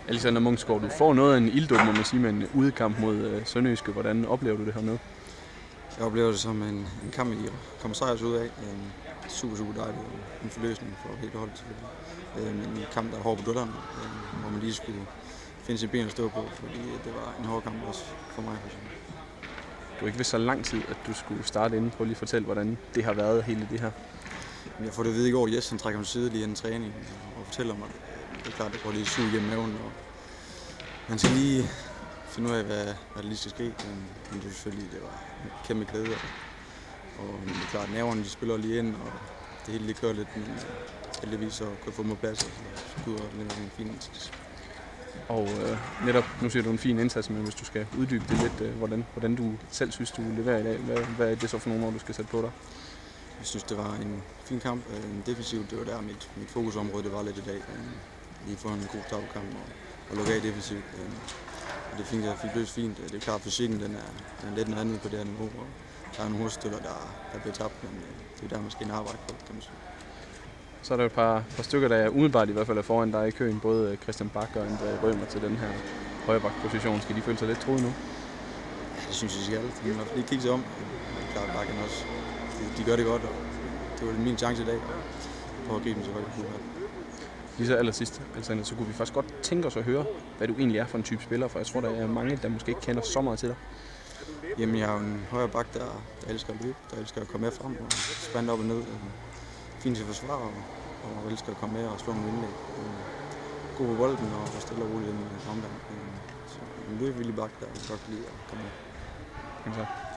Alexander Munksgaard, du får noget af en ilddåb, må man sige, med en udekamp mod Sønderjyske. Hvordan oplever du det hernede? Jeg oplever det som en kamp, vi kommer sejrs ud af. Super dejligt. En forløsning for hele holdet selvfølgelig. En kamp, der er hård på dutterne, hvor man lige skulle finde sin ben at stå på, fordi det var en hård kamp også for mig. Du har ikke vidst så lang tid, at du skulle starte inden. Prøv lige at fortælle, hvordan det har været hele det her. Jeg får det at vide i går, Jes han trækker mig til side lige inden træning og fortæller mig, det er klart, det går lige sug igennem maven. Og man skal lige finde ud af, hvad der lige skal ske. Men det er selvfølgelig, det var en kæmpe glæde. Og det er klart, nerverne de spiller lige ind, og det hele lige kører lidt, men heldigvis så kunne jeg få mig plads, og så kunne jeg lave en fin indsats. Og netop, nu siger du en fin indsats, men hvis du skal uddybe det lidt, hvordan du selv synes, du leverer i dag, hvad er det så for nogle år, du skal sætte på dig? Jeg synes, det var en fin kamp. Defensivt, det var der mit fokusområde, det var lidt i dag. Lige få en god tabkamp og lukke af defensivt. Og det fik jeg løst fint. Det er klart, at fysikken den er lidt noget andet på det her niveau. Og der er nogle hovedstykker, der bliver tabt, men det er der, man skal arbejde på, kan man sige. Så er der et par stykker, der er umiddelbart i hvert fald er foran dig i køen. Både Christian Bak og André Rømer til den her højreback-position. Skal de føle sig lidt truet nu? Ja, det synes jeg, de skal. De må i hvert fald lige kigge sig om. Klart Bakken også. De gør det godt, og det var min chance i dag. For at gribe dem så godt, jeg kunne. Lige så allersidst, Alexander, så kunne vi faktisk godt tænke os at høre, hvad du egentlig er for en type spiller, for jeg tror, der er mange, der måske ikke kender så meget til dig. Jamen, jeg er jo en højre bak, der elsker at løbe, der elsker at komme med frem og spænde op og ned. Fint til at forsvare, og elsker at komme med og slå nogle indlæg. God på bolden og stille og roligt i en omgang. Så en løbevillig bak, der godt kan lide at komme med. Jamen så.